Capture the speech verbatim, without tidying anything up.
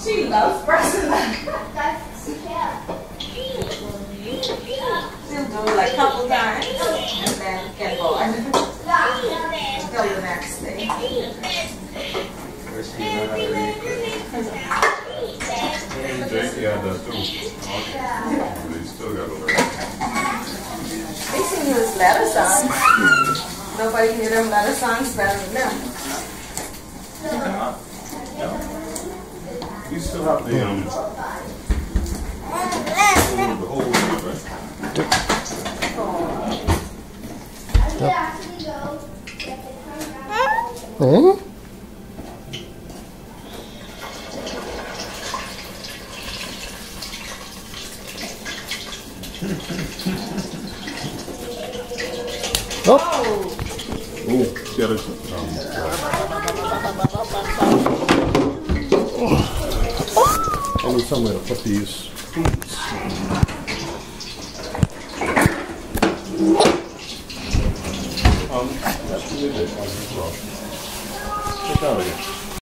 She loves pressing that. She'll do it like a couple times and then get bored until the next day. Yeah, that's too. They still got to learn. They sing his letter songs. Nobody knew them letter songs better than them. Yeah. Yeah. You still have the um. The whole thing, right? Hmm? Oh! Oh, got it. Um, I need somewhere to put these. um, that's really good. Get out of here.